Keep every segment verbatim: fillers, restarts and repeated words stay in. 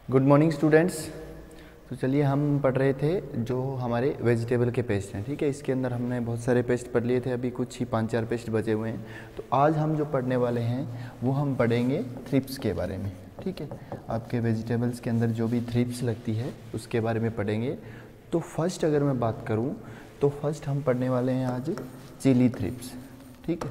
Good morning students. तो चलिए हम पढ़ रहे थे जो हमारे वेजिटेबल के पेस्ट हैं, ठीक है। इसके अंदर हमने बहुत सारे पेस्ट पढ़ लिए थे, अभी कुछ ही पांच चार पेस्ट बचे हुए हैं। तो आज हम जो पढ़ने वाले हैं वो हम पढ़ेंगे थ्रिप्स के बारे में, ठीक है। आपके वेजिटेबल्स के अंदर जो भी थ्रिप्स लगती है उसके बारे में पढ़ेंगे। तो फर्स्ट अगर मैं बात करूँ तो फर्स्ट हम पढ़ने वाले हैं आज चिली थ्रिप्स, ठीक है।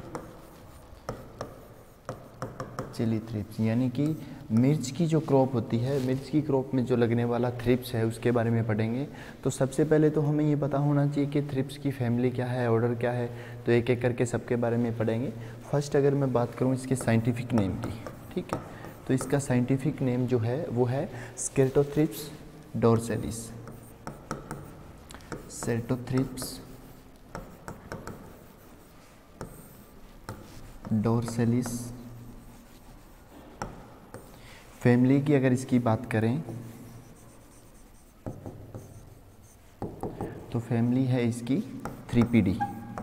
चिली थ्रिप्स यानी कि मिर्च की जो क्रॉप होती है, मिर्च की क्रॉप में जो लगने वाला थ्रिप्स है उसके बारे में पढ़ेंगे। तो सबसे पहले तो हमें ये पता होना चाहिए कि थ्रिप्स की फैमिली क्या है, ऑर्डर क्या है। तो एक एक करके सबके बारे में पढ़ेंगे। फर्स्ट अगर मैं बात करूँ इसके साइंटिफिक नेम की, ठीक है। तो इसका साइंटिफिक नेम जो है वो है स्केर्टोथ्रिप्स डोर्सेलिस। स्केर्टोथ्रिप्स डोर्सेलिस। फैमिली की अगर इसकी बात करें तो फैमिली है इसकी थ्रीपीडी।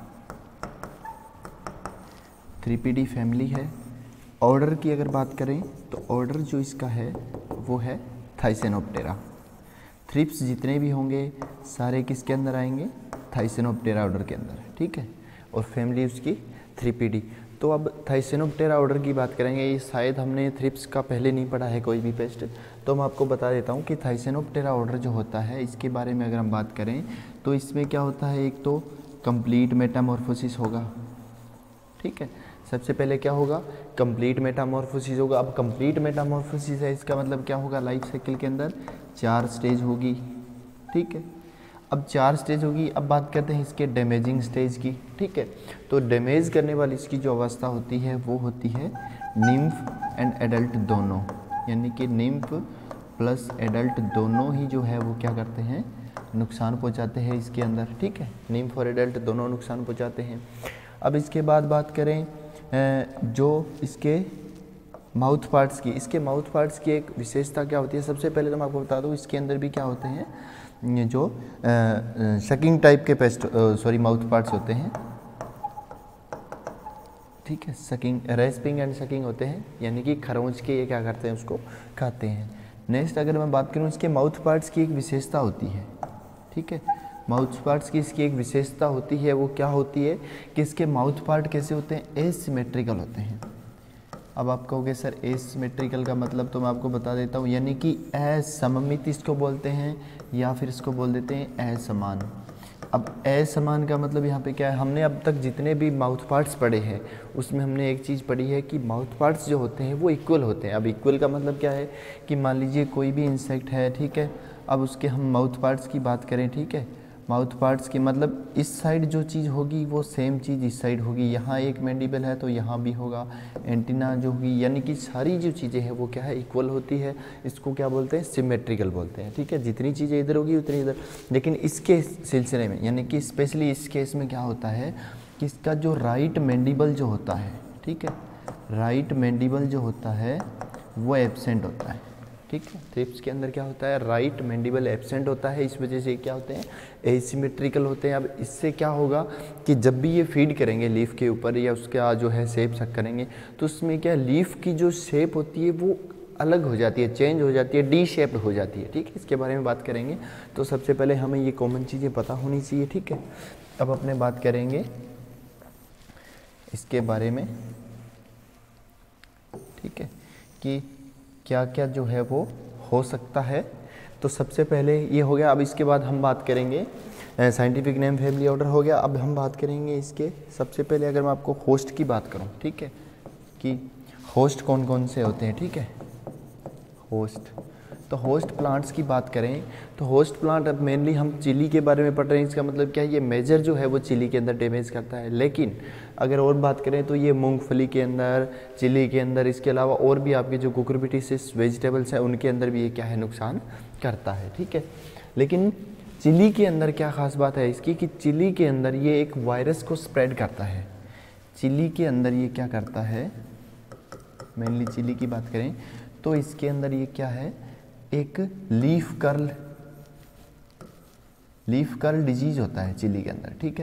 थ्रीपीडी फैमिली है। ऑर्डर की अगर बात करें तो ऑर्डर जो इसका है वो है थाइसेनोप्टेरा। थ्रिप्स जितने भी होंगे सारे किसके अंदर आएंगे? थाइसेनोप्टेरा ऑर्डर के अंदर, ठीक है। और फैमिली उसकी थ्रीपीडी। तो अब थाइसेनोप्टेरा ऑर्डर की बात करेंगे। ये शायद हमने थ्रिप्स का पहले नहीं पढ़ा है कोई भी पेस्ट, तो मैं आपको बता देता हूँ कि थाइसेनोप्टेरा ऑर्डर जो होता है इसके बारे में अगर हम बात करें तो इसमें क्या होता है, एक तो कंप्लीट मेटामॉर्फोसिस होगा, ठीक है। सबसे पहले क्या होगा? कंप्लीट मेटामॉर्फोसिस होगा। अब कंप्लीट मेटामॉर्फोसिस है, इसका मतलब क्या होगा? लाइफ साइकिल के अंदर चार स्टेज होगी, ठीक है। अब चार स्टेज होगी। अब बात करते हैं इसके डैमेजिंग स्टेज की, ठीक है। तो डैमेज करने वाली इसकी जो अवस्था होती है वो होती है निम्फ एंड एडल्ट दोनों, यानी कि निम्फ प्लस एडल्ट दोनों ही जो है वो क्या करते हैं? नुकसान पहुंचाते हैं इसके अंदर, ठीक है। निम्फ और एडल्ट दोनों नुकसान पहुंचाते हैं। अब इसके बाद बात करें जो इसके माउथ पार्ट्स की। इसके माउथ पार्ट्स की एक विशेषता क्या होती है? सबसे पहले तो मैं आपको बता दूँ इसके अंदर भी क्या होते हैं, ये जो शकिंग टाइप के पेस्ट सॉरी माउथ पार्ट्स होते हैं, ठीक है। सकिंग, रेस्पिंग एंड सकिंग होते हैं, यानी कि खरोंच के ये क्या करते हैं? उसको खाते हैं। नेक्स्ट अगर मैं बात करूँ इसके माउथ पार्ट्स की एक विशेषता होती है, ठीक है। माउथ पार्ट्स की इसकी एक विशेषता होती है, वो क्या होती है कि इसके माउथ पार्ट कैसे होते हैं? एसिमेट्रिकल होते हैं। अब आप कहोगे सर एसिमेट्रिकल का मतलब, तो मैं आपको बता देता हूँ, यानी कि असममित इसको बोलते हैं या फिर इसको बोल देते हैं असमान। अब असमान का मतलब यहाँ पे क्या है? हमने अब तक जितने भी माउथ पार्ट्स पढ़े हैं उसमें हमने एक चीज़ पढ़ी है कि माउथ पार्ट्स जो होते हैं वो इक्वल होते हैं। अब इक्वल का मतलब क्या है कि मान लीजिए कोई भी इंसेक्ट है, ठीक है। अब उसके हम माउथ पार्ट्स की बात करें, ठीक है। माउथ पार्ट्स की मतलब इस साइड जो चीज़ होगी वो सेम चीज़ इस साइड होगी। यहाँ एक मैंडिबल है तो यहाँ भी होगा। एंटीना जो होगी, यानी कि सारी जो चीज़ें हैं वो क्या है? इक्वल होती है। इसको क्या बोलते हैं? सिमेट्रिकल बोलते हैं, ठीक है। जितनी चीज़ें इधर होगी उतनी इधर। लेकिन इसके सिलसिले में, यानी कि स्पेशली इस केस में क्या होता है कि इसका जो राइट मैंडिबल जो होता है, ठीक है, राइट मैंडिबल जो होता है वो एब्सेंट होता है, ठीक है। थ्रिप्स के अंदर क्या होता है? राइट मैंडिबल एब्सेंट होता है। इस वजह से क्या होते हैं? एसिमेट्रिकल होते हैं। अब इससे क्या होगा कि जब भी ये फीड करेंगे लीफ के ऊपर या उसका जो है शेप सक करेंगे तो उसमें क्या लीफ की जो शेप होती है वो अलग हो जाती है, चेंज हो जाती है, डी शेप्ड हो जाती है, ठीक है। इसके बारे में बात करेंगे। तो सबसे पहले हमें ये कॉमन चीज़ें पता होनी चाहिए, ठीक है। अब अपने बात करेंगे इसके बारे में, ठीक है, कि क्या क्या जो है वो हो सकता है। तो सबसे पहले ये हो गया। अब इसके बाद हम बात करेंगे साइंटिफिक नेम, फैमिली ऑर्डर हो गया। अब हम बात करेंगे इसके सबसे पहले अगर मैं आपको होस्ट की बात करूं, ठीक है, कि होस्ट कौन कौन से होते हैं, ठीक है। होस्ट, तो होस्ट प्लांट्स की बात करें तो होस्ट प्लांट अब मेनली हम चिली के बारे में पढ़ रहे हैं। इसका मतलब क्या है? ये मेजर जो है वो चिली के अंदर डैमेज करता है। लेकिन अगर और बात करें तो ये मूंगफली के अंदर, चिली के अंदर, इसके अलावा और भी आपके जो कुकुरबिटेसियस वेजिटेबल्स हैं उनके अंदर भी ये क्या है? नुकसान करता है, ठीक है। लेकिन चिली के अंदर क्या खास बात है इसकी कि चिली के अंदर ये एक वायरस को स्प्रेड करता है। चिली के अंदर ये क्या करता है? मेनली चिली की बात करें तो इसके अंदर ये क्या है? एक leaf curl leaf curl disease होता है चिली के अंदर, ठीक है।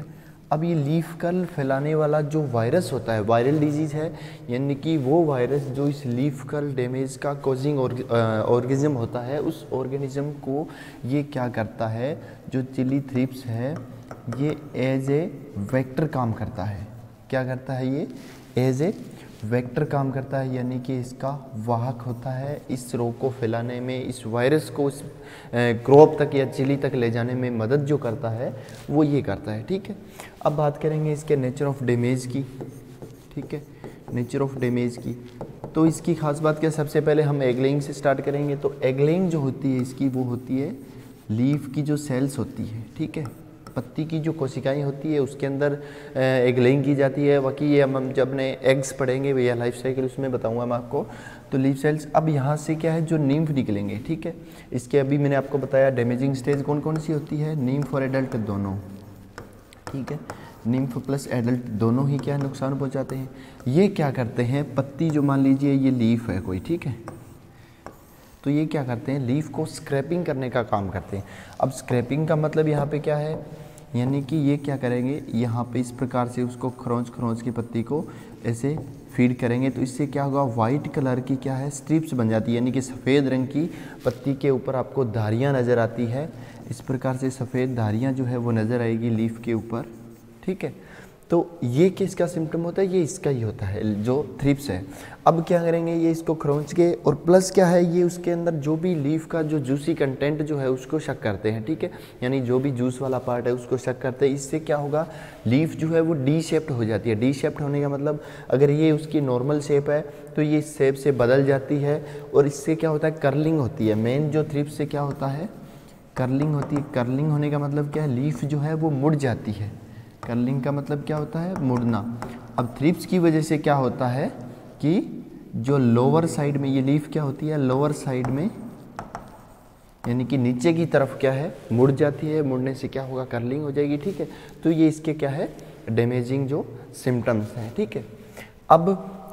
अब ये लीफ कर्ल फैलाने वाला जो वायरस होता है, वायरल डिजीज़ है, यानी कि वो वायरस जो इस लीफ कर्ल डैमेज का कॉजिंग ऑर्गेनिज्म होता है, उस ऑर्गेनिज्म को ये क्या करता है, जो चिली थ्रिप्स है ये एज ए वेक्टर काम करता है। क्या करता है ये? एज ए वेक्टर काम करता है, यानी कि इसका वाहक होता है। इस रोग को फैलाने में, इस वायरस को उस क्रॉप तक या चिली तक ले जाने में मदद जो करता है वो ये करता है। ठीक है, अब बात करेंगे इसके नेचर ऑफ डैमेज की। ठीक है, नेचर ऑफ डैमेज की तो इसकी खास बात क्या, सबसे पहले हम एग लेइंग से स्टार्ट करेंगे। तो एग लेइंग जो होती है इसकी, वो होती है लीफ की जो सेल्स होती है, ठीक है, पत्ती की जो कोशिकाएं होती है उसके अंदर एग लेइंग की जाती है। बाकी ये हम जब अपने एग्स पढ़ेंगे भैया लाइफ साइकिल, उसमें बताऊंगा मैं आपको। तो लीफ सेल्स, अब यहाँ से क्या है, जो नीम्फ निकलेंगे। ठीक है, इसके अभी मैंने आपको बताया डैमेजिंग स्टेज कौन कौन सी होती है, नीम्फ और एडल्ट दोनों। ठीक है, नीम्फ प्लस एडल्ट दोनों ही क्या है, नुकसान पहुँचाते हैं। ये क्या करते हैं, पत्ती जो मान लीजिए ये लीफ है कोई, ठीक है, तो ये क्या करते हैं, लीफ को स्क्रैपिंग करने का काम करते हैं। अब स्क्रैपिंग का मतलब यहाँ पे क्या है, यानी कि ये क्या करेंगे, यहाँ पे इस प्रकार से उसको खरोंच खरोंच की पत्ती को ऐसे फीड करेंगे, तो इससे क्या होगा, वाइट कलर की क्या है, स्ट्रिप्स बन जाती है, यानी कि सफ़ेद रंग की पत्ती के ऊपर आपको धारियाँ नज़र आती है। इस प्रकार से सफ़ेद धारियाँ जो है वो नज़र आएगी लीफ के ऊपर। ठीक है, तो ये किसका सिम्टम होता है, ये इसका ही होता है, जो थ्रिप्स है। अब क्या करेंगे, ये इसको खरोंच के, और प्लस क्या है, ये उसके अंदर जो भी लीफ का जो जूसी कंटेंट जो है उसको शक करते हैं। ठीक है, यानी जो भी जूस वाला पार्ट है उसको शक करते हैं। इससे क्या होगा, लीफ जो है वो डी शेप्ड हो जाती है। डी शेप्ड होने का मतलब, अगर ये उसकी नॉर्मल शेप है तो ये इस शेप से बदल जाती है, और इससे क्या होता है, कर्लिंग होती है। मेन जो थ्रिप्स से क्या होता है, कर्लिंग होती है। कर्लिंग होने का मतलब क्या है, लीफ जो है वो मुड़ जाती है। कर्लिंग का मतलब क्या होता है, मुड़ना। अब थ्रिप्स की वजह से क्या होता है कि जो लोअर साइड में ये लीफ क्या होती है, लोअर साइड में यानी कि नीचे की तरफ क्या है, मुड़ जाती है। मुड़ने से क्या होगा, कर्लिंग हो जाएगी। ठीक है, तो ये इसके क्या है, डैमेजिंग जो सिम्टम्स हैं। ठीक है, अब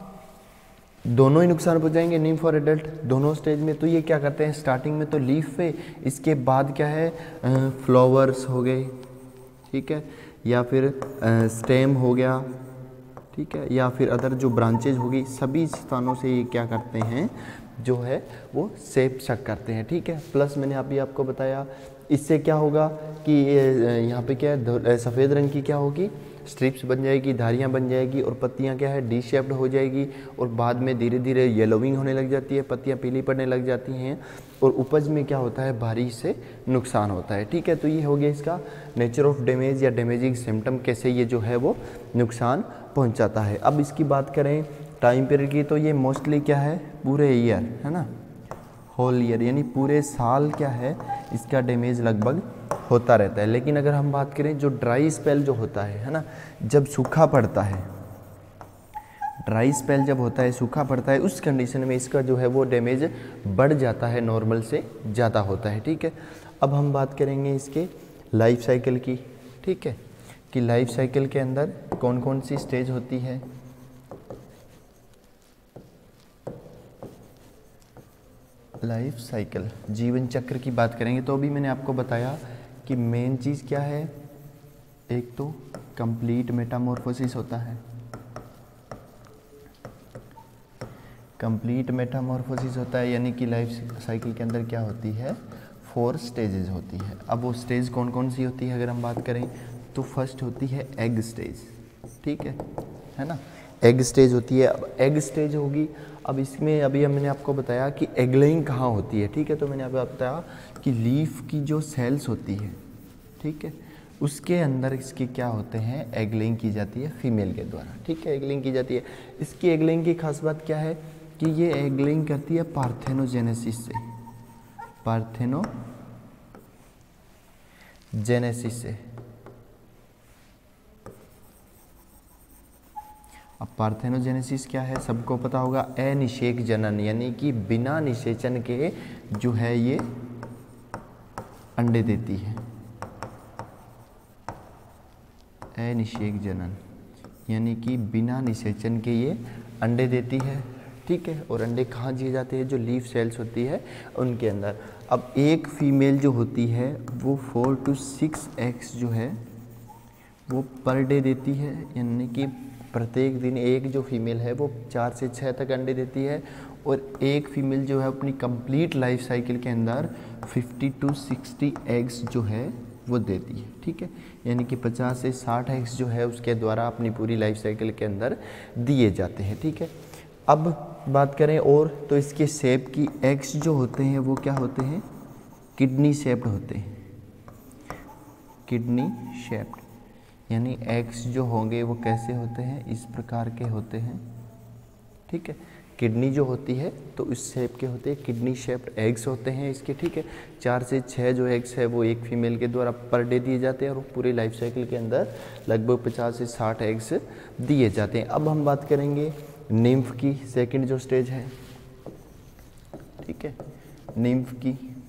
दोनों ही नुकसान पहुंचाएंगे, नीम्फ और एडल्ट दोनों स्टेज में। तो ये क्या करते हैं, स्टार्टिंग में तो लीफ पे, इसके बाद क्या है, फ्लावर्स हो गए, ठीक है, या फिर स्टेम हो गया, ठीक है, या फिर अदर जो ब्रांचेज होगी, सभी स्थानों से ये क्या करते हैं, जो है वो शेप शक करते हैं। ठीक है, प्लस मैंने अभी आपको बताया, इससे क्या होगा कि यहाँ पे क्या है, सफ़ेद रंग की क्या होगी, स्ट्रिप्स बन जाएगी, धारियाँ बन जाएगी, और पत्तियाँ क्या है, डी शेप्ड हो जाएगी, और बाद में धीरे धीरे येलोविंग होने लग जाती है, पत्तियाँ पीली पड़ने लग जाती हैं, और उपज में क्या होता है, भारी से नुकसान होता है। ठीक है, तो ये हो गया इसका नेचर ऑफ डैमेज या डैमेजिंग सिम्टम, कैसे ये जो है वो नुकसान पहुंचाता है। अब इसकी बात करें टाइम पीरियड की, तो ये मोस्टली क्या है, पूरे ईयर है ना, होल ईयर, यानी पूरे साल क्या है, इसका डैमेज लगभग होता रहता है। लेकिन अगर हम बात करें जो ड्राई स्पेल जो होता है है ना, जब सूखा पड़ता है, ड्राई स्पेल जब होता है, सूखा पड़ता है, उस कंडीशन में इसका जो है वो डैमेज बढ़ जाता है, नॉर्मल से ज़्यादा होता है। ठीक है, अब हम बात करेंगे इसके लाइफ साइकिल की। ठीक है, कि लाइफ साइकिल के अंदर कौन कौन सी स्टेज होती है। लाइफ साइकिल, जीवन चक्र की बात करेंगे, तो अभी मैंने आपको बताया कि मेन चीज़ क्या है, एक तो कंप्लीट मेटामॉर्फोसिस होता है, कंप्लीट मेटामॉर्फोसिस होता है, यानी कि लाइफ साइकिल के अंदर क्या होती है, फोर स्टेजेस होती है। अब वो स्टेज कौन कौन सी होती है, अगर हम बात करें तो फर्स्ट होती है एग स्टेज। ठीक है है ना, एग स्टेज होती है। अब एग स्टेज होगी, अब इसमें अभी मैंने आपको बताया कि एग लेइंग कहाँ होती है। ठीक है, तो मैंने आपको बताया कि लीफ की जो सेल्स होती है, ठीक है, उसके अंदर इसके क्या होते हैं, एग लेइंग की जाती है फीमेल के द्वारा। ठीक है, एग लेइंग की जाती है। इसकी एग लेइंग की खास बात क्या है कि ये एग लेइंग करती है पार्थेनोजेनेसिस से, पार्थेनोजेनेसिस से। अब पार्थेनोजेनेसिस क्या है, सबको पता होगा, अनिषेक जनन, यानी कि बिना निषेचन के जो है ये अंडे देती है। अनिषेक जनन यानी कि बिना निषेचन के ये अंडे देती है। ठीक है, और अंडे कहाँ दिए जाते हैं, जो लीफ सेल्स होती है उनके अंदर। अब एक फीमेल जो होती है वो फोर टू सिक्स एग्स जो है वो पर डे देती है, यानी कि प्रत्येक दिन एक जो फीमेल है वो चार से छः तक अंडे देती है, और एक फीमेल जो है अपनी कंप्लीट लाइफ साइकिल के अंदर फिफ्टी टू सिक्सटी एग्स जो है वो देती है। ठीक है, यानी कि पचास से साठ एग्स जो है उसके द्वारा अपनी पूरी लाइफ साइकिल के अंदर दिए जाते हैं। ठीक है, अब बात करें और तो इसके शेप की एग्स जो होते हैं वो क्या होते हैं, किडनी शेप्ड होते हैं, किडनी शेप्ड, यानी एग्स जो होंगे वो कैसे होते हैं, इस प्रकार के होते हैं। ठीक है, किडनी जो होती है तो इस शेप के होते हैं, किडनी शेप्ड एग्स होते हैं इसके। ठीक है, चार से छः जो एग्स है वो एक फीमेल के द्वारा पर डे दिए जाते हैं, और पूरी लाइफ साइकिल के अंदर लगभग पचास से साठ एग्स दिए जाते हैं। अब हम बात करेंगे निम्फ की, सेकंड जो स्टेज है। ठीक है, निम्फ की,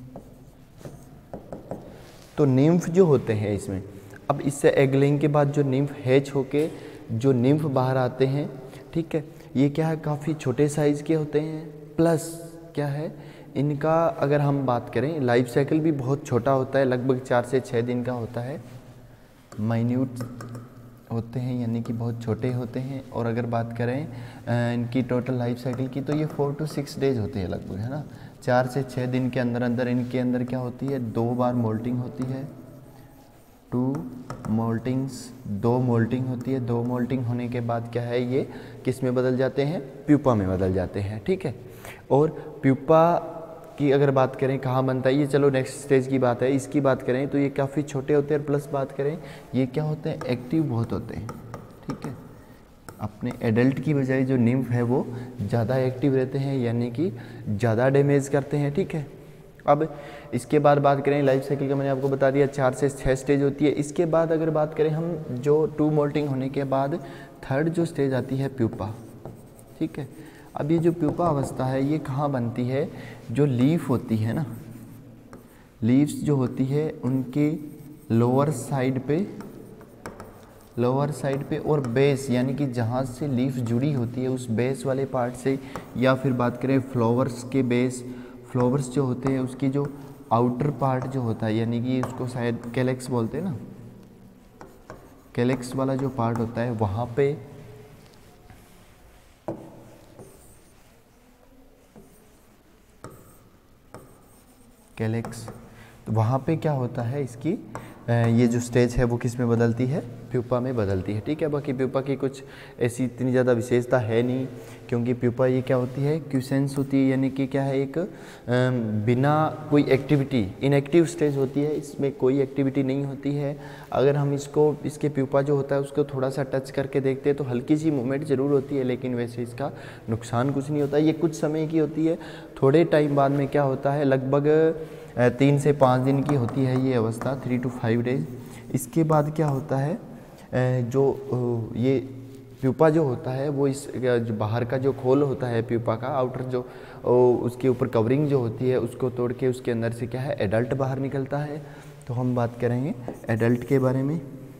तो निम्फ जो होते हैं इसमें, अब इससे एग लेइंग के बाद जो निम्फ हैच होके जो निम्फ बाहर आते हैं, ठीक है, ये क्या है, काफ़ी छोटे साइज़ के होते हैं, प्लस क्या है इनका अगर हम बात करें लाइफ साइकिल भी बहुत छोटा होता है, लगभग चार से छः दिन का होता है, माइन्यूट होते हैं यानी कि बहुत छोटे होते हैं। और अगर बात करें इनकी टोटल लाइफ साइकिल की तो ये फोर टू सिक्स डेज होती है लगभग, है ना, चार से छः दिन के अंदर अंदर इनके अंदर क्या होती है, दो बार मोल्टिंग होती है, टू मोल्टिंग्स, दो मोल्टिंग होती है। दो मोल्टिंग होने के बाद क्या है, ये किस में बदल जाते हैं, प्यूपा में बदल जाते हैं। ठीक है, और प्यूपा की अगर बात करें कहाँ बनता है ये, चलो नेक्स्ट स्टेज की बात है, इसकी बात करें तो ये काफ़ी छोटे होते हैं, और प्लस बात करें ये क्या होते हैं, एक्टिव बहुत होते हैं। ठीक है, अपने एडल्ट की बजाय जो निम्फ है वो ज़्यादा एक्टिव रहते हैं, यानी कि ज़्यादा डैमेज करते हैं। ठीक है, अब इसके बाद बात करें लाइफ साइकिल का, मैंने आपको बता दिया चार से छः स्टेज होती है। इसके बाद अगर बात करें हम जो टू मोल्टिंग होने के बाद थर्ड जो स्टेज आती है प्यूपा। ठीक है, अब ये जो प्यूपा अवस्था है ये कहाँ बनती है, जो लीफ होती है ना, लीव्स जो होती है उनके लोअर साइड पे, लोअर साइड पे और बेस, यानी कि जहाँ से लीफ जुड़ी होती है उस बेस वाले पार्ट से, या फिर बात करें फ्लावर्स के बेस, फ्लावर्स जो होते हैं उसकी जो आउटर पार्ट जो होता है, यानी कि उसको शायद कैलेक्स बोलते हैं ना, कैलेक्स वाला जो पार्ट होता है वहाँ पे कैलेक्स, तो वहाँ पे क्या होता है, इसकी ये जो स्टेज है वो किस में बदलती है, प्यूपा में बदलती है। ठीक है, बाकी प्यूपा की कुछ ऐसी इतनी ज़्यादा विशेषता है नहीं, क्योंकि प्यूपा ये क्या होती है, क्यूसेंस होती है, यानी कि क्या है, एक बिना कोई एक्टिविटी, इनएक्टिव स्टेज होती है, इसमें कोई एक्टिविटी नहीं होती है। अगर हम इसको, इसके प्यूपा जो होता है उसको थोड़ा सा टच करके देखते हैं तो हल्की सी मूवमेंट ज़रूर होती है, लेकिन वैसे इसका नुकसान कुछ नहीं होता। ये कुछ समय की होती है, थोड़े टाइम बाद में क्या होता है, लगभग तीन से पाँच दिन की होती है ये अवस्था, थ्री टू फाइव डेज। इसके बाद क्या होता है, जो ये प्यूपा जो होता है वो इस जो बाहर का जो खोल होता है प्यूपा का, आउटर जो उसके ऊपर कवरिंग जो होती है उसको तोड़ के उसके अंदर से क्या है, एडल्ट बाहर निकलता है। तो हम बात करेंगे एडल्ट के बारे में।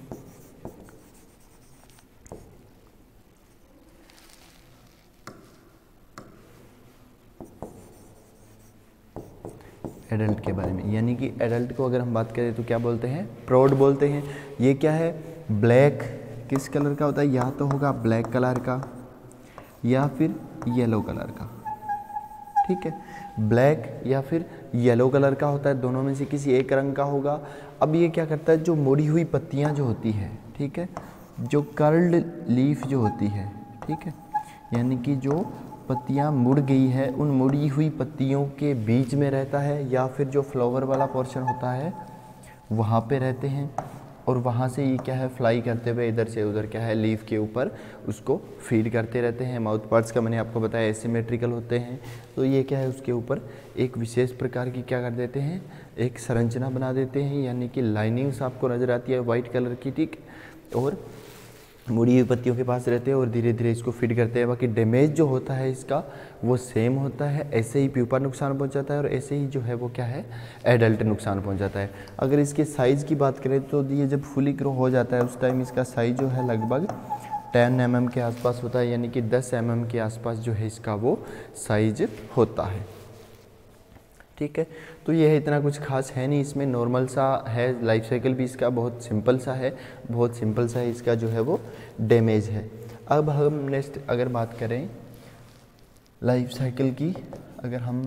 एडल्ट के बारे में, यानी कि एडल्ट को अगर हम बात करें तो क्या बोलते हैं, प्रौढ़ बोलते हैं। ये क्या है, ब्लैक किस कलर का होता है, या तो होगा ब्लैक कलर का या फिर येलो कलर का। ठीक है, ब्लैक या फिर येलो कलर का होता है, दोनों में से किसी एक रंग का होगा। अब ये क्या करता है, जो मुड़ी हुई पत्तियां जो होती है, ठीक है, जो कर्ल्ड लीफ जो होती है, ठीक है, यानी कि जो पत्तियां मुड़ गई है उन मुड़ी हुई पत्तियों के बीच में रहता है, या फिर जो फ्लावर वाला पोर्शन होता है वहाँ पे रहते हैं, और वहाँ से ये क्या है, फ्लाई करते हुए इधर से उधर क्या है, लीफ के ऊपर उसको फीड करते रहते हैं। माउथ पार्ट्स का मैंने आपको बताया एसिमेट्रिकल होते हैं, तो ये क्या है, उसके ऊपर एक विशेष प्रकार की क्या कर देते हैं, एक संरचना बना देते हैं, यानी कि लाइनिंग्स आपको नज़र आती है वाइट कलर की, ठीक, और मुड़ी हुई पत्तियों के पास रहते हैं और धीरे धीरे इसको फीड करते हैं। बाकी डैमेज जो होता है इसका वो सेम होता है, ऐसे ही प्यूपा नुकसान पहुंचाता है और ऐसे ही जो है वो क्या है, एडल्ट नुकसान पहुंचाता है। अगर इसके साइज़ की बात करें तो ये जब फुली ग्रो हो जाता है उस टाइम इसका साइज़ जो है लगभग टेन एम एम के आसपास होता है, यानी कि दस एम एम के आसपास जो है इसका वो साइज होता है। ठीक है। तो ये है, इतना कुछ खास है नहीं इसमें, नॉर्मल सा है। लाइफ साइकिल भी इसका बहुत सिंपल सा है, बहुत सिंपल सा है इसका जो है वो डैमेज है। अब हम नेक्स्ट अगर बात करें लाइफ साइकिल की, अगर हम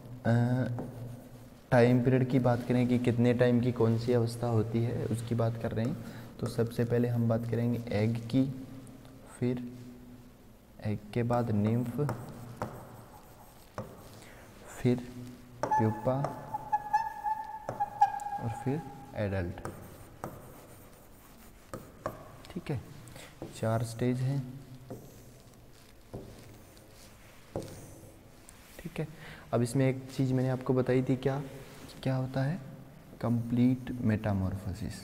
टाइम पीरियड की बात करें कि कितने टाइम की कौन सी अवस्था होती है उसकी बात कर रहे हैं, तो सबसे पहले हम बात करेंगे एग की, फिर एग के बाद निम्फ, फिर प्यूपा और फिर एडल्ट। ठीक है, चार स्टेज हैं। ठीक है, अब इसमें एक चीज़ मैंने आपको बताई थी, क्या क्या होता है, कंप्लीट मेटामॉर्फोसिस।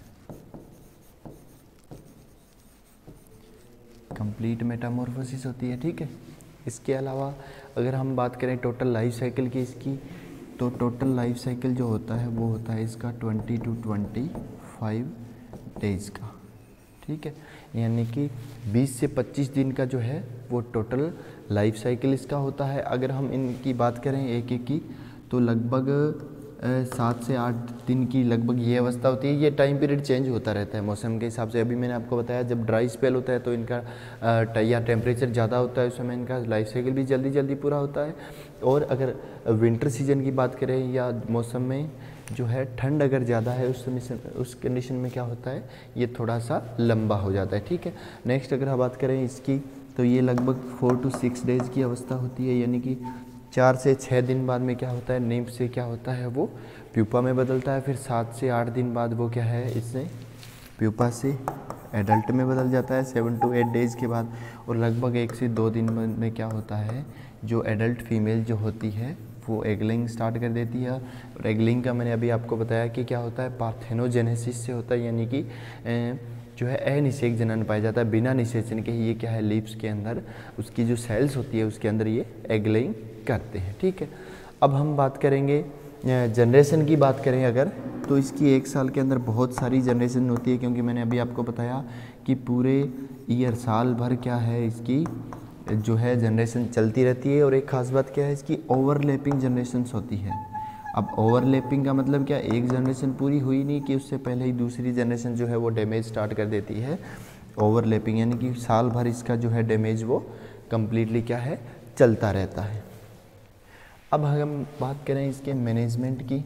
कंप्लीट मेटामॉर्फोसिस होती है। ठीक है, इसके अलावा अगर हम बात करें टोटल लाइफ साइकिल की इसकी, तो टोटल लाइफ साइकिल जो होता है वो होता है इसका twenty two twenty five days का। ठीक है, यानी कि बीस से पच्चीस दिन का जो है वो टोटल लाइफ साइकिल इसका होता है। अगर हम इनकी बात करें एक एक की, तो लगभग सात से आठ दिन की लगभग ये अवस्था होती है। ये टाइम पीरियड चेंज होता रहता है मौसम के हिसाब से। अभी मैंने आपको बताया जब ड्राई स्पेल होता है तो इनका या टेम्परेचर ज़्यादा होता है, उस समय इनका लाइफ साइकिल भी जल्दी जल्दी पूरा होता है। और अगर विंटर सीजन की बात करें या मौसम में जो है ठंड अगर ज़्यादा है उस समय उस कंडीशन में क्या होता है, ये थोड़ा सा लंबा हो जाता है। ठीक है, नेक्स्ट अगर हम बात करें इसकी, तो ये लगभग फोर टू सिक्स डेज़ की अवस्था होती है, यानी कि चार से छः दिन बाद में क्या होता है, निम्फ से क्या होता है वो प्यूपा में बदलता है। फिर सात से आठ दिन बाद वो क्या है, इससे प्यूपा से एडल्ट में बदल जाता है सेवन टू एट डेज़ के बाद। और लगभग एक से दो दिन में क्या होता है, जो एडल्ट फीमेल जो होती है वो एगलिंग स्टार्ट कर देती है। और एगलिंग का मैंने अभी आपको बताया कि क्या होता है, पार्थेनोजेनेसिस से होता है, यानी कि जो है अनिषेक जनन पाया जाता है बिना निषेचन के ही। ये क्या है, लीव्स के अंदर उसकी जो सेल्स होती है उसके अंदर ये एगलिंग करते हैं। ठीक है, अब हम बात करेंगे जनरेशन की बात करें अगर, तो इसकी एक साल के अंदर बहुत सारी जनरेशन होती है, क्योंकि मैंने अभी आपको बताया कि पूरे ईयर साल भर क्या है इसकी जो है जनरेशन चलती रहती है। और एक ख़ास बात क्या है, इसकी ओवरलैपिंग जनरेशन्स होती है। अब ओवरलैपिंग का मतलब क्या, एक जनरेशन पूरी हुई नहीं कि उससे पहले ही दूसरी जनरेशन जो है वो डैमेज स्टार्ट कर देती है। ओवरलैपिंग यानी कि साल भर इसका जो है डैमेज वो कम्प्लीटली क्या है, चलता रहता है। अब हम बात करें इसके मैनेजमेंट की।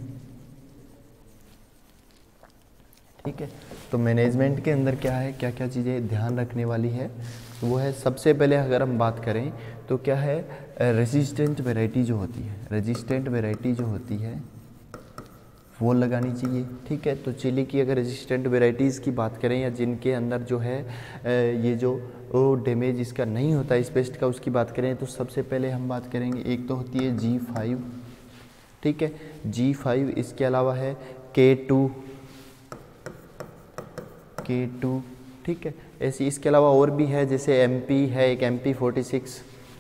ठीक है, तो मैनेजमेंट के अंदर क्या है, क्या क्या चीज़ें ध्यान रखने वाली है, तो वो है सबसे पहले अगर हम बात करें तो क्या है, रेजिस्टेंट वैरायटी जो होती है, रेजिस्टेंट वैरायटी जो होती है वो लगानी चाहिए। ठीक है, तो चिली की अगर रेजिस्टेंट वैरायटीज़ की बात करें या जिनके अंदर जो है ये जो वो डैमेज इसका नहीं होता इस पेस्ट का, उसकी बात करें तो सबसे पहले हम बात करेंगे, एक तो होती है जी फाइव। ठीक है, जी फाइव, इसके अलावा है के टू, के टू। ठीक है, ऐसी इसके अलावा और भी है, जैसे एम पी है एक, एम पी फोर्टी सिक्स।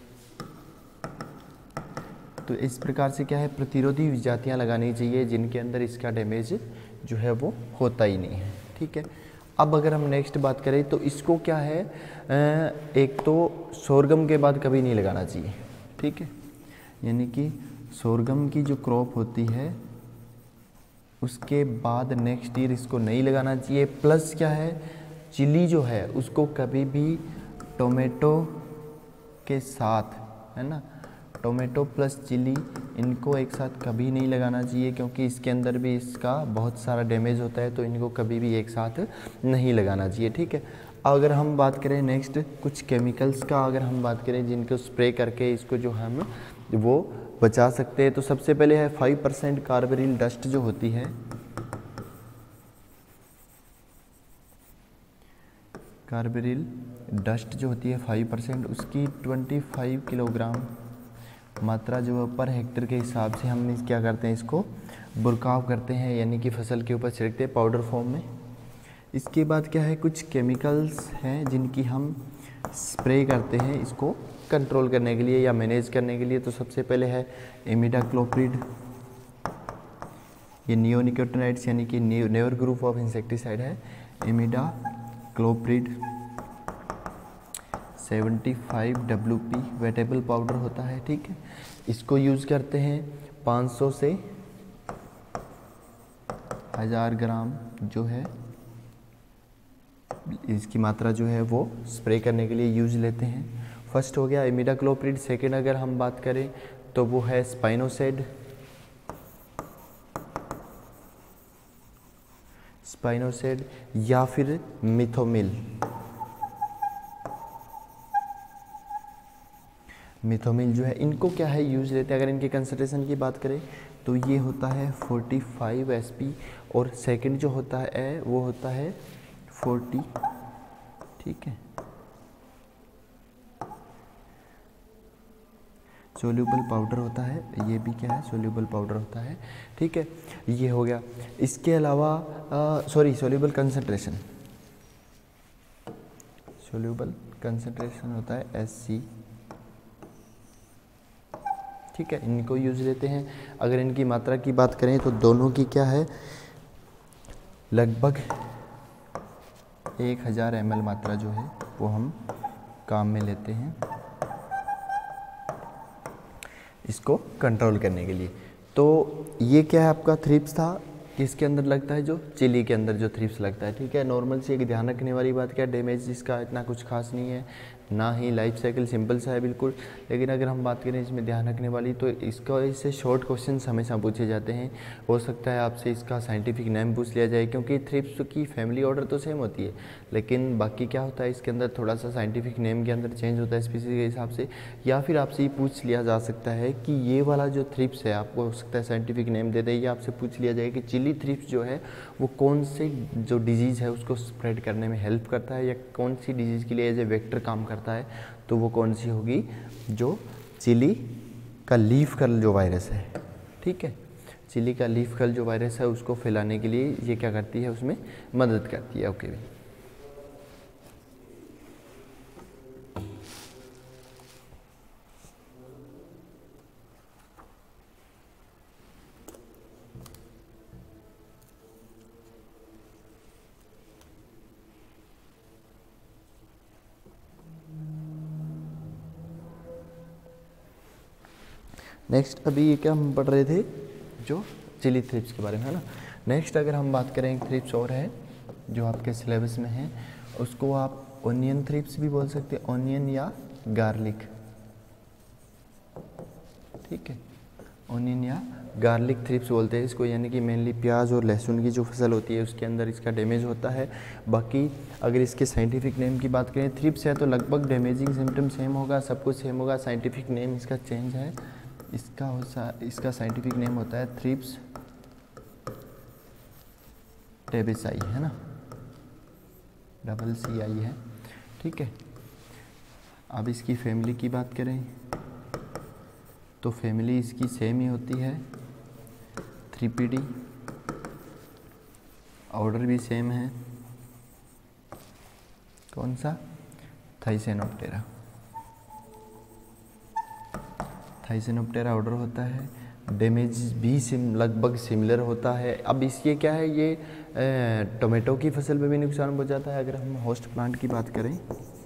तो इस प्रकार से क्या है, प्रतिरोधी विजातियाँ लगानी चाहिए जिनके अंदर इसका डैमेज जो है वो होता ही नहीं है। ठीक है, अब अगर हम नेक्स्ट बात करें तो इसको क्या है, एक तो सोरगम के बाद कभी नहीं लगाना चाहिए। ठीक है, यानी कि सोरगम की जो क्रॉप होती है उसके बाद नेक्स्ट ईयर इसको नहीं लगाना चाहिए। प्लस क्या है, चिली जो है उसको कभी भी टोमेटो के साथ, है ना, टोमेटो प्लस चिली इनको एक साथ कभी नहीं लगाना चाहिए, क्योंकि इसके अंदर भी इसका बहुत सारा डैमेज होता है, तो इनको कभी भी एक साथ नहीं लगाना चाहिए। ठीक है, अगर हम बात करें नेक्स्ट कुछ केमिकल्स का, अगर हम बात करें जिनको स्प्रे करके इसको जो हम वो बचा सकते हैं, तो सबसे पहले है फाइव परसेंट कार्बरिल डस्ट जो होती है, कार्बरिल डस्ट जो होती है फाइव परसेंट, उसकी पच्चीस किलोग्राम मात्रा जो है पर हेक्टेयर के हिसाब से हम क्या करते हैं, इसको बुरकाव करते हैं, यानी कि फसल के ऊपर छिड़कते हैं पाउडर फॉर्म में। इसके बाद क्या है, कुछ केमिकल्स हैं जिनकी हम स्प्रे करते हैं इसको कंट्रोल करने के लिए या मैनेज करने के लिए। तो सबसे पहले है इमिडाक्लोप्रिड, ये नियोनिकोटिनाइड्स यानी कि नेवर ग्रुप ऑफ इंसेक्टिसाइड है। Imidacloprid seventy five W P wettable powder होता है। ठीक है, इसको यूज़ करते हैं पाँच सौ से हज़ार ग्राम जो है इसकी मात्रा जो है वो स्प्रे करने के लिए यूज लेते हैं। फर्स्ट हो गया इमिडाक्लोप्रिड। सेकेंड अगर हम बात करें तो वो है स्पाइनोसेड। स्पाइनोसेड या फिर मिथोमिल। मिथोमिल जो है इनको क्या है यूज लेते हैं। अगर इनके कंसंट्रेशन की बात करें तो ये होता है पैंतालीस एस पी और सेकंड जो होता है वो होता है चालीस। ठीक है, सोल्यूबल पाउडर होता है, ये भी क्या है सोल्यूबल पाउडर होता है। ठीक है, ये हो गया। इसके अलावा sorry soluble concentration, soluble concentration होता है एस सी। ठीक है, इनको यूज लेते हैं। अगर इनकी मात्रा की बात करें तो दोनों की क्या है लगभग एक हज़ार एम एल मात्रा जो है वो हम काम में लेते हैं इसको कंट्रोल करने के लिए। तो ये क्या है आपका थ्रिप्स था, किसके अंदर लगता है जो चिली के अंदर जो थ्रिप्स लगता है। ठीक है, नॉर्मल से एक ध्यान रखने वाली बात क्या, डैमेज इसका इतना कुछ खास नहीं है, ना ही लाइफ साइकिल सिंपल सा है बिल्कुल। लेकिन अगर हम बात करें इसमें ध्यान रखने वाली तो इसका इससे शॉर्ट क्वेश्चन हमेशा पूछे जाते हैं। हो सकता है आपसे इसका साइंटिफिक नेम पूछ लिया जाए क्योंकि थ्रिप्स की फैमिली ऑर्डर तो सेम होती है, लेकिन बाकी क्या होता है इसके अंदर थोड़ा सा साइंटिफिक नेम के अंदर चेंज होता है स्पीसीज के हिसाब से। या फिर आपसे ये पूछ लिया जा सकता है कि ये वाला जो थ्रिप्स है, आपको हो सकता है साइंटिफिक नेम दे दे, या आपसे पूछ लिया जाए कि चिली थ्रिप्स जो है वो कौन से जो डिजीज़ है उसको स्प्रेड करने में हेल्प करता है, या कौन सी डिजीज़ के लिए एज ए वेक्टर काम करता है, तो वो कौन सी होगी जो चिली का लीफ कर्ल जो वायरस है। ठीक है, चिली का लीफ कर्ल जो वायरस है उसको फैलाने के लिए ये क्या करती है, उसमें मदद करती है। ओके भी नेक्स्ट अभी ये क्या हम पढ़ रहे थे जो चिली थ्रिप्स के बारे में, है ना। नेक्स्ट अगर हम बात करें एक थ्रिप्स और है जो आपके सिलेबस में है, उसको आप ऑनियन थ्रिप्स भी बोल सकते हैं, ऑनियन या गार्लिक। ठीक है, ऑनियन या गार्लिक थ्रिप्स बोलते हैं इसको, यानी कि मेनली प्याज और लहसुन की जो फसल होती है उसके अंदर इसका डैमेज होता है। बाकी अगर इसके साइंटिफिक नेम की बात करें, थ्रिप्स है तो लगभग डैमेजिंग सिम्टम सेम होगा, सब कुछ सेम होगा। साइंटिफिक नेम इसका चेंज है, इसका हो इसका साइंटिफिक नेम होता है थ्रिप्स टेबेसाई, है ना, डबल सी आई है। ठीक है, अब इसकी फैमिली की बात करें तो फैमिली इसकी सेम ही होती है, थ्रीपीडी, ऑर्डर भी सेम है, कौन सा, थाइसेनोप्टेरा। थाइसेनोप्टेरा ऑर्डर होता है, डैमेज भी सिम लगभग सिमिलर होता है। अब इसके क्या है, ये टोमेटो की फसल पे भी नुकसान पहुंचाता है। अगर हम होस्ट प्लांट की बात करें,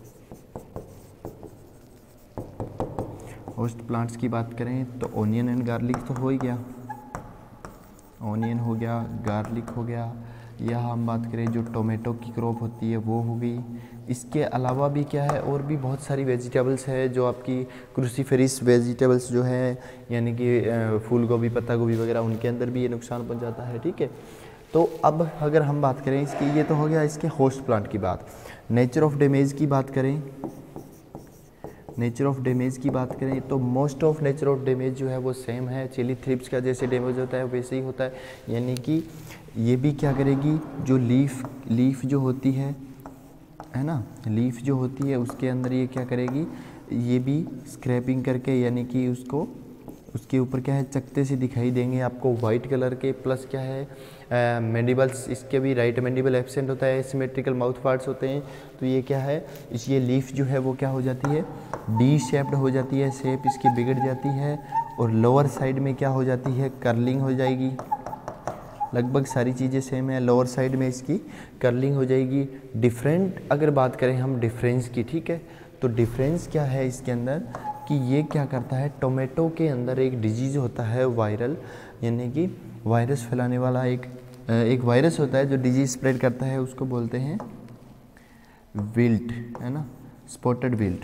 होस्ट प्लांट्स की बात करें तो ऑनियन एंड गार्लिक तो हो ही गया, ऑनियन हो गया, गार्लिक हो गया, या हम बात करें जो टोमेटो की क्रॉप होती है वो हो गई। इसके अलावा भी क्या है, और भी बहुत सारी वेजिटेबल्स है जो आपकी क्रूसीफेरस वेजिटेबल्स जो है, यानी कि फूल गोभी, पत्ता गोभी वगैरह, उनके अंदर भी ये नुकसान पहुंचाता है। ठीक है, तो अब अगर हम बात करें इसकी, ये तो हो गया इसके होस्ट प्लांट की बात। नेचर ऑफ डैमेज की बात करें, नेचर ऑफ डैमेज की बात करें तो most of nature of damage जो है वो सेम है। चिली थ्रिप्स का जैसे डैमेज होता है वैसे ही होता है, यानी कि ये भी क्या करेगी, जो लीफ लीफ जो होती है है ना, लीफ जो होती है उसके अंदर ये क्या करेगी, ये भी स्क्रैपिंग करके, यानी कि उसको उसके ऊपर क्या है चकते से दिखाई देंगे आपको वाइट कलर के। प्लस क्या है मैंडिबल्स, इसके भी राइट मैंडिबल एब्सेंट होता है, सिमेट्रिकल माउथ पार्ट्स होते हैं। तो ये क्या है, इस ये लीफ जो है वो क्या हो जाती है, डी शेप्ड हो जाती है, शेप इसकी बिगड़ जाती है, और लोअर साइड में क्या हो जाती है, कर्लिंग हो जाएगी। लगभग सारी चीज़ें सेम है, लोअर साइड में इसकी कर्लिंग हो जाएगी। डिफरेंट अगर बात करें हम डिफरेंस की, ठीक है, तो डिफरेंस क्या है इसके अंदर कि ये क्या करता है, टोमेटो के अंदर एक डिजीज़ होता है वायरल, यानी कि वायरस फैलाने वाला एक एक वायरस होता है जो डिजीज स्प्रेड करता है, उसको बोलते हैं विल्ट, है ना, spotted wilt.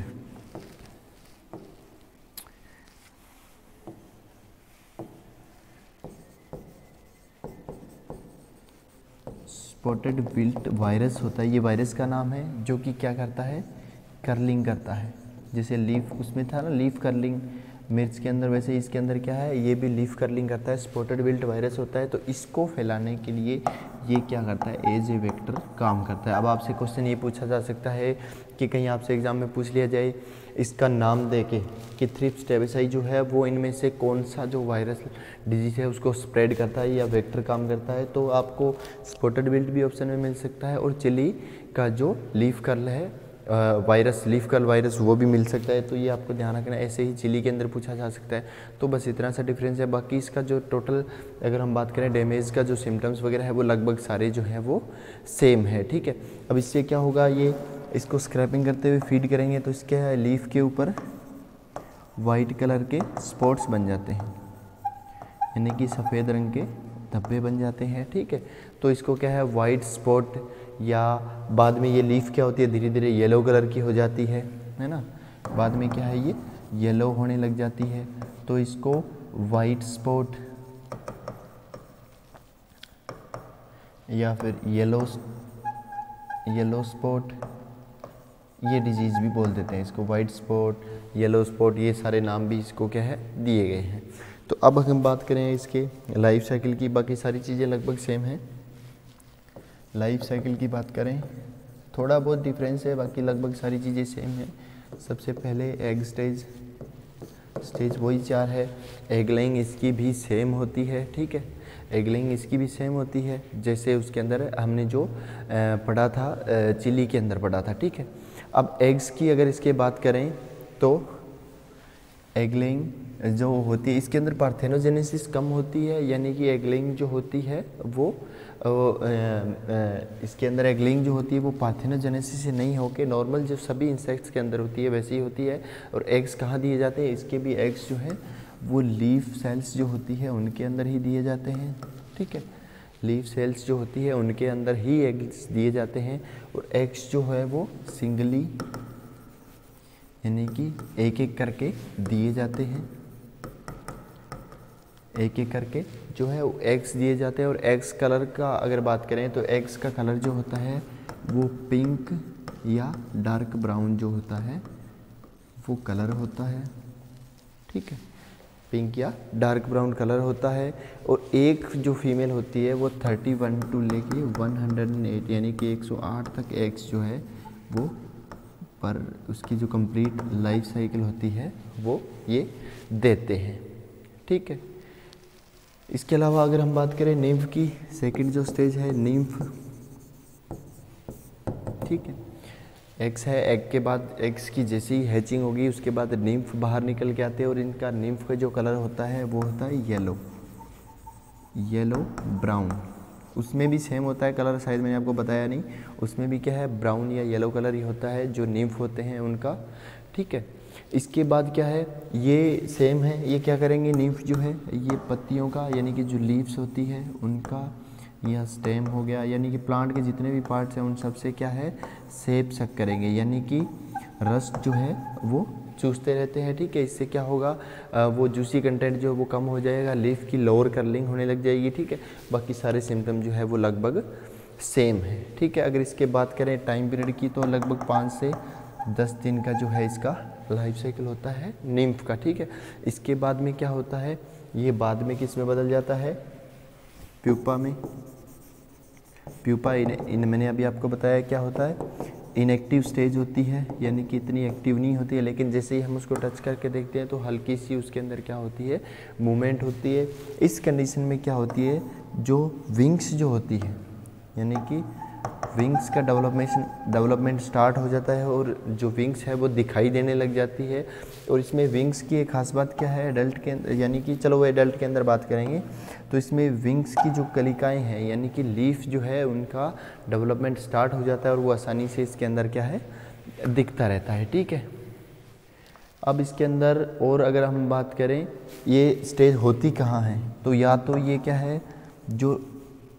Spotted wilt virus होता है, ये वायरस का नाम है, जो कि क्या करता है, कर्लिंग करता है। जैसे लीफ उसमें था ना, लीफ कर्लिंग मिर्च के अंदर, वैसे इसके अंदर क्या है, ये भी लीफ कर्लिंग करता है, स्पॉटेड विल्ट वायरस होता है। तो इसको फैलाने के लिए ये क्या करता है, एज ए वेक्टर काम करता है। अब आपसे क्वेश्चन ये पूछा जा सकता है कि कहीं आपसे एग्जाम में पूछ लिया जाए इसका नाम दे के कि थ्रिप्स टेबेसाई जो है वो इनमें से कौन सा जो वायरस डिजीज है उसको स्प्रेड करता है या वेक्टर काम करता है, तो आपको स्पॉटेड विल्ट भी ऑप्शन में मिल सकता है और चिली का जो लीफ कर्ल है वायरस, लीफ कर्ल वायरस, वो भी मिल सकता है। तो ये आपको ध्यान रखना, ऐसे ही चिली के अंदर पूछा जा सकता है। तो बस इतना सा डिफरेंस है, बाकी इसका जो टोटल अगर हम बात करें डैमेज का जो सिम्टम्स वगैरह है वो लगभग सारे जो है वो सेम है, ठीक है। अब इससे क्या होगा, ये इसको स्क्रैपिंग करते हुए फीड करेंगे तो इसके लीफ के ऊपर वाइट कलर के स्पॉट्स बन जाते हैं, यानी कि सफ़ेद रंग के धब्बे बन जाते हैं, ठीक है। तो इसको क्या है, वाइट स्पॉट, या बाद में ये लीफ क्या होती है, धीरे धीरे येलो कलर की हो जाती है, है ना, बाद में क्या है ये येलो होने लग जाती है, तो इसको वाइट स्पॉट या फिर येलो येलो स्पॉट, ये डिजीज़ भी बोल देते हैं इसको, वाइट स्पॉट, येलो स्पॉट, ये सारे नाम भी इसको क्या है दिए गए हैं। तो अब हम बात करें इसके लाइफ साइकिल की, बाकी सारी चीज़ें लगभग सेम हैं। लाइफ साइकिल की बात करें, थोड़ा बहुत डिफरेंस है, बाकी लगभग सारी चीज़ें सेम हैं। सबसे पहले एग स्टेज, स्टेज वही चार है। एग लेइंग इसकी भी सेम होती है, ठीक है, एग लेइंग इसकी भी सेम होती है, जैसे उसके अंदर हमने जो पढ़ा था चिली के अंदर पढ़ा था, ठीक है। अब एग्स की अगर इसके बात करें तो एग लेइंग जो होती है इसके अंदर पार्थेनोजेनेसिस कम होती है, यानी कि एग लेइंग जो होती है वो वो इसके अंदर एग लेइंग जो होती है वो पार्थेनोजेनेसिस से नहीं होके नॉर्मल जो सभी इंसेक्ट्स के अंदर होती है वैसी ही होती है। और एग्स कहाँ दिए जाते हैं, इसके भी एग्स जो है वो लीफ सेल्स जो होती है उनके अंदर ही दिए जाते हैं, ठीक है, लीफ सेल्स जो होती है उनके अंदर ही एग्स दिए जाते हैं। और एग्स जो है वो सिंगली यानी कि एक एक करके दिए जाते हैं, एक एक करके जो है वो एग्स दिए जाते हैं। और एग्स कलर का अगर बात करें तो एग्स का कलर जो होता है वो पिंक या डार्क ब्राउन जो होता है वो कलर होता है, ठीक है, पिंक या डार्क ब्राउन कलर होता है। और एक जो फीमेल होती है वो थर्टी वन टू लेके वन हंड्रेड एट यानी कि एक सौ आठ तक एग्स जो है वो पर उसकी जो कंप्लीट लाइफ साइकिल होती है वो ये देते हैं, ठीक है। इसके अलावा अगर हम बात करें निम्फ की, सेकंड जो स्टेज है निम्फ, ठीक है, एग्स है, एग के बाद एग्स की जैसी हैचिंग होगी उसके बाद निम्फ बाहर निकल के आते हैं और इनका निम्फ का जो कलर होता है वो होता है येलो, येलो ब्राउन। उसमें भी सेम होता है कलर, शायद मैंने आपको बताया नहीं, उसमें भी क्या है ब्राउन या येलो कलर ही होता है जो निम्फ होते हैं उनका, ठीक है। इसके बाद क्या है, ये सेम है, ये क्या करेंगे, निम्फ जो है ये पत्तियों का यानी कि जो लीव्स होती है उनका या स्टेम हो गया यानी कि प्लांट के जितने भी पार्ट्स हैं उन सब से क्या है सेप सक करेंगे, यानी कि रस जो है वो चूसते रहते हैं, ठीक है। इससे क्या होगा, वो जूसी कंटेंट जो है वो कम हो जाएगा, लीफ की लोअर कर्लिंग होने लग जाएगी, ठीक है। बाकी सारे सिम्टम जो है वो लगभग सेम है, ठीक है। अगर इसके बात करें टाइम पीरियड की तो लगभग पाँच से दस दिन का जो है इसका लाइफ साइकिल होता है निम्फ का, ठीक है। इसके बाद में क्या होता है, ये बाद में किस में बदल जाता है, प्यूपा में। प्यूपा इन, इन मैंने अभी आपको बताया क्या होता है, इनएक्टिव स्टेज होती है, यानी कि इतनी एक्टिव नहीं होती है, लेकिन जैसे ही हम उसको टच करके देखते हैं तो हल्की सी उसके अंदर क्या होती है मूवमेंट होती है। इस कंडीशन में क्या होती है, जो विंग्स जो होती है यानी कि विंग्स का डेवलपमेंट डेवलपमेंट स्टार्ट हो जाता है और जो विंग्स है वो दिखाई देने लग जाती है। और इसमें विंग्स की एक खास बात क्या है एडल्ट के अंदर, यानी कि चलो वो एडल्ट के अंदर बात करेंगे तो इसमें विंग्स की जो कलिकाएं हैं यानी कि लीफ जो है उनका डेवलपमेंट स्टार्ट हो जाता है और वो आसानी से इसके अंदर क्या है दिखता रहता है, ठीक है। अब इसके अंदर और अगर हम बात करें ये स्टेज होती कहाँ है, तो या तो ये क्या है जो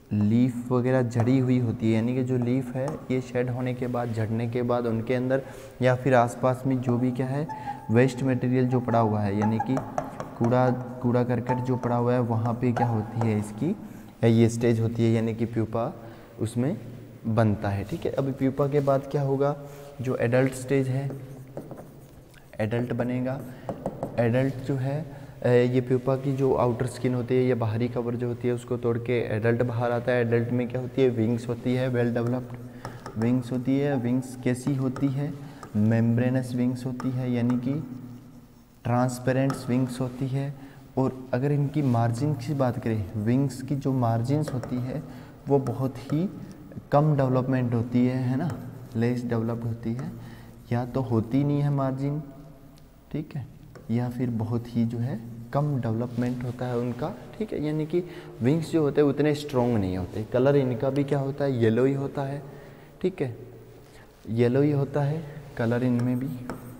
लीफ वगैरह झड़ी हुई होती है, यानी कि जो लीफ है ये शेड होने के बाद, झड़ने के बाद उनके अंदर या फिर आसपास में जो भी क्या है वेस्ट मटेरियल जो पड़ा हुआ है, यानी कि कूड़ा कूड़ा करकट जो पड़ा हुआ है, वहाँ पे क्या होती है इसकी ये स्टेज होती है, यानी कि प्यूपा उसमें बनता है। ठीक है, अभी प्यूपा के बाद क्या होगा, जो एडल्ट स्टेज है, एडल्ट बनेगा। एडल्ट जो है ये प्यूपा की जो आउटर स्किन होती है या बाहरी कवर जो होती है उसको तोड़ के एडल्ट बाहर आता है। एडल्ट में क्या होती है, विंग्स होती है, वेल डेवलप्ड विंग्स होती है। विंग्स कैसी होती है, मेम्ब्रेनस विंग्स होती है, यानी कि ट्रांसपेरेंट्स विंग्स होती है। और अगर इनकी मार्जिन की बात करें, विंग्स की जो मार्जिन्स होती है वो बहुत ही कम डेवलपमेंट होती है, है ना, लेस डेवलप्ड होती है, या तो होती नहीं है मार्जिन, ठीक है, या फिर बहुत ही जो है कम डेवलपमेंट होता है उनका। ठीक है, यानी कि विंग्स जो होते हैं उतने स्ट्रॉन्ग नहीं होते। कलर इनका भी क्या होता है, येलो ही होता है। ठीक है, येलो ही होता है कलर इनमें भी।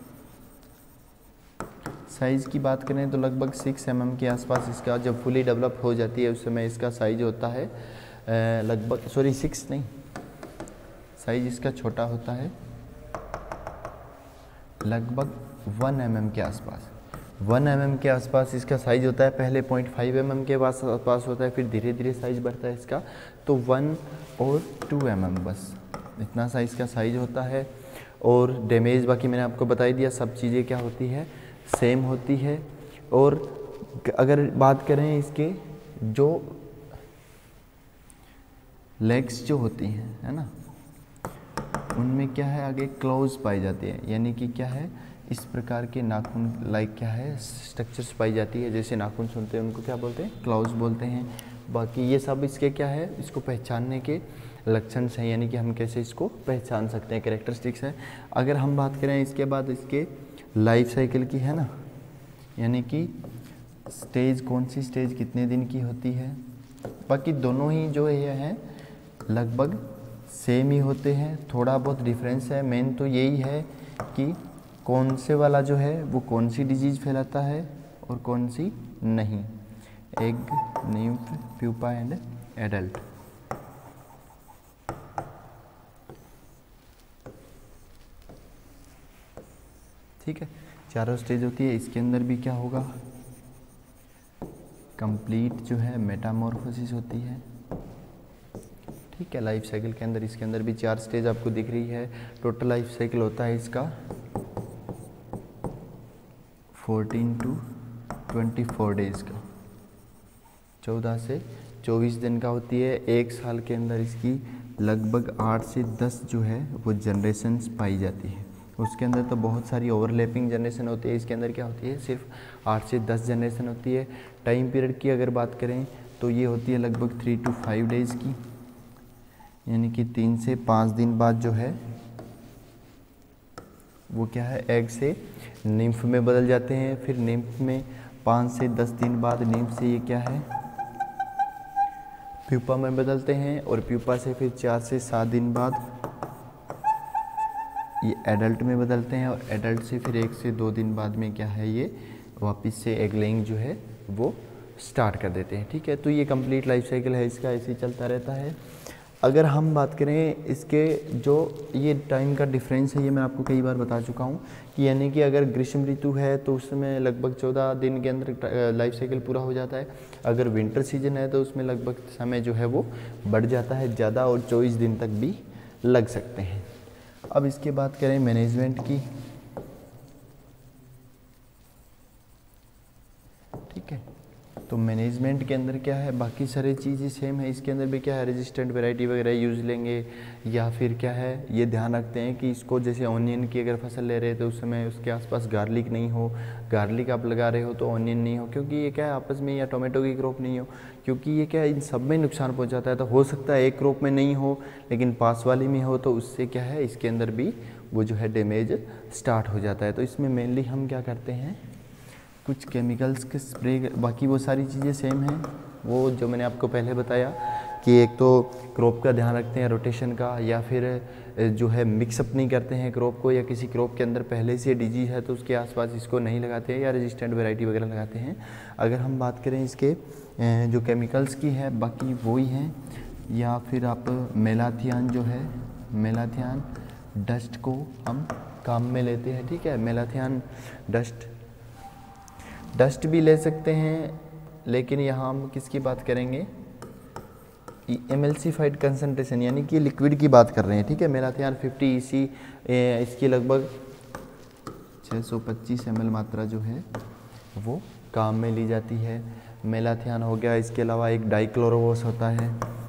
साइज़ की बात करें तो लगभग सिक्स एम एम के आसपास इसका जब फुली डेवलप हो जाती है उस समय इसका साइज होता है लगभग, सॉरी सिक्स नहीं, साइज इसका छोटा होता है लगभग वन एम एम के आसपास। वन एम एम के आसपास इसका साइज़ होता है। पहले पॉइंट फाइव एम एम के पास पास होता है, फिर धीरे धीरे साइज़ बढ़ता है इसका, तो वन और टू एम एम बस इतना साइज़ का साइज़ होता है। और डैमेज बाकी मैंने आपको बता ही दिया, सब चीज़ें क्या होती है सेम होती है। और अगर बात करें इसके जो लेग्स जो होती हैं, है ना, उनमें क्या है आगे क्लॉज पाई जाती है, यानी कि क्या है इस प्रकार के नाखून लाइक क्या है स्ट्रक्चर्स पाई जाती है। जैसे नाखून सुनते हैं उनको क्या बोलते हैं, क्लॉज बोलते हैं। बाकी ये सब इसके क्या है, इसको पहचानने के लक्षण हैं, यानी कि हम कैसे इसको पहचान सकते हैं, कैरेक्टरिस्टिक्स है। अगर हम बात करें इसके बाद इसके लाइफ साइकिल की, है ना, यानी कि स्टेज कौन सी स्टेज कितने दिन की होती है, बाकी दोनों ही जो ये हैं लगभग सेम ही होते हैं। थोड़ा बहुत डिफरेंस है, मेन तो यही है कि कौन से वाला जो है वो कौन सी डिजीज़ फैलाता है और कौन सी नहीं। Egg, nymph, pupa and adult. ठीक है, चारों स्टेज होती है। इसके अंदर भी क्या होगा, कंप्लीट जो है मेटामॉर्फोसिस होती है। ठीक है, लाइफ साइकिल के अंदर इसके अंदर भी चार स्टेज आपको दिख रही है। टोटल लाइफ साइकिल होता है इसका fourteen to twenty four days का, चौदह से चौबीस दिन का होती है। एक साल के अंदर इसकी लगभग आठ से दस जो है वो जनरेशन्स पाई जाती है। उसके अंदर तो बहुत सारी ओवरलैपिंग जनरेशन होती है, इसके अंदर क्या होती है सिर्फ आठ से दस जनरेशन होती है। टाइम पीरियड की अगर बात करें तो ये होती है लगभग थ्री टू फाइव डेज़ की, यानी कि तीन से पाँच दिन बाद जो है वो क्या है एग से निम्फ में बदल जाते हैं। फिर निम्फ में पाँच से दस दिन बाद निम्फ से ये क्या है प्यूपा में बदलते हैं, और प्यूपा से फिर चार से सात दिन बाद ये एडल्ट में बदलते हैं, और एडल्ट से फिर एक से दो दिन बाद में क्या है ये वापस से एग लेइंग जो है वो स्टार्ट कर देते हैं। ठीक है, तो ये कंप्लीट लाइफ साइकिल है इसका, ऐसे ही चलता रहता है। अगर हम बात करें इसके जो ये टाइम का डिफरेंस है, ये मैं आपको कई बार बता चुका हूँ कि यानी कि अगर ग्रीष्म ऋतु है तो उसमें लगभग चौदह दिन के अंदर लाइफ साइकिल पूरा हो जाता है। अगर विंटर सीजन है तो उसमें लगभग समय जो है वो बढ़ जाता है ज़्यादा, और चौबीस दिन तक भी लग सकते हैं। अब इसके बात करें मैनेजमेंट की। ठीक है, तो मैनेजमेंट के अंदर क्या है बाकी सारी चीज़ें सेम है। इसके अंदर भी क्या है रेजिस्टेंट वैरायटी वगैरह यूज़ लेंगे, या फिर क्या है ये ध्यान रखते हैं कि इसको जैसे ऑनियन की अगर फसल ले रहे हैं तो उस समय उसके आसपास गार्लिक नहीं हो। गार्लिक आप लगा रहे हो तो ऑनियन नहीं हो, क्योंकि ये क्या है आपस में, या टोमेटो की क्रॉप नहीं हो, क्योंकि ये क्या है इन सब में नुकसान पहुँचाता है। तो हो सकता है एक क्रॉप में नहीं हो लेकिन पास वाली में हो, तो उससे क्या है इसके अंदर भी वो जो है डैमेज स्टार्ट हो जाता है। तो इसमें मेनली हम क्या करते हैं कुछ केमिकल्स के स्प्रे, बाकी वो सारी चीज़ें सेम हैं वो जो मैंने आपको पहले बताया कि एक तो क्रॉप का ध्यान रखते हैं रोटेशन का, या फिर जो है मिक्सअप नहीं करते हैं क्रॉप को, या किसी क्रॉप के अंदर पहले से डिजीज है तो उसके आसपास इसको नहीं लगाते हैं, या रेजिस्टेंट वैरायटी वगैरह लगाते हैं। अगर हम बात करें इसके जो केमिकल्स की है बाकी वही हैं या फिर आप मेलाथियान जो है, मेलाथियान डस्ट को हम काम में लेते हैं, ठीक है। मेलाथियान डस्ट डस्ट भी ले सकते हैं, लेकिन यहाँ हम किसकी बात करेंगे, एमल्सिफाइड कंसंट्रेशन यानी कि लिक्विड की बात कर रहे हैं, ठीक है। मेलाथियान फिफ्टी ईसी इसकी लगभग छह सौ पच्चीस एम एल मात्रा जो है वो काम में ली जाती है। मेलाथियान हो गया, इसके अलावा एक डाइक्लोरोवॉस होता है,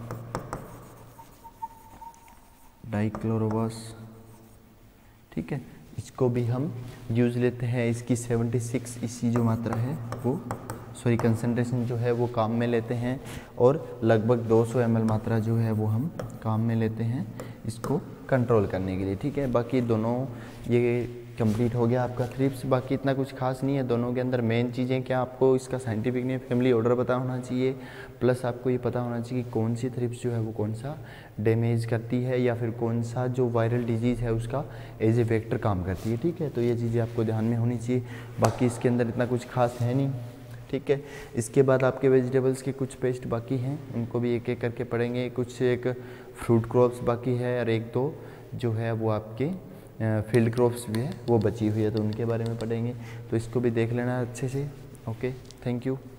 डाइक्लोरोवॉस, ठीक है। इसको भी हम यूज़ लेते हैं, इसकी छिहत्तर ईसी जो मात्रा है वो सॉरी कंसंट्रेशन जो है वो काम में लेते हैं, और लगभग दो सौ एम एल मात्रा जो है वो हम काम में लेते हैं इसको कंट्रोल करने के लिए, ठीक है। बाकी दोनों ये कंप्लीट हो गया आपका थ्रिप्स। बाकी इतना कुछ खास नहीं है दोनों के अंदर। मेन चीज़ें क्या, आपको इसका साइंटिफिक नेम फैमिली ऑर्डर पता होना चाहिए, प्लस आपको ये पता होना चाहिए कि कौन सी थ्रिप्स जो है वो कौन सा डैमेज करती है, या फिर कौन सा जो वायरल डिजीज़ है उसका एज ए वेक्टर काम करती है, ठीक है। तो ये चीज़ें आपको ध्यान में होनी चाहिए। बाकी इसके अंदर इतना कुछ खास है नहीं, ठीक है। इसके बाद आपके वेजिटेबल्स के कुछ पेस्ट बाकी हैं, उनको भी एक एक करके पढ़ेंगे। कुछ एक फ्रूट क्रॉप्स बाकी है, और एक दो जो है वो आपके फील्ड क्रॉप्स भी है वो बची हुई है, तो उनके बारे में पढ़ेंगे। तो इसको भी देख लेना अच्छे से। Okay, thank you.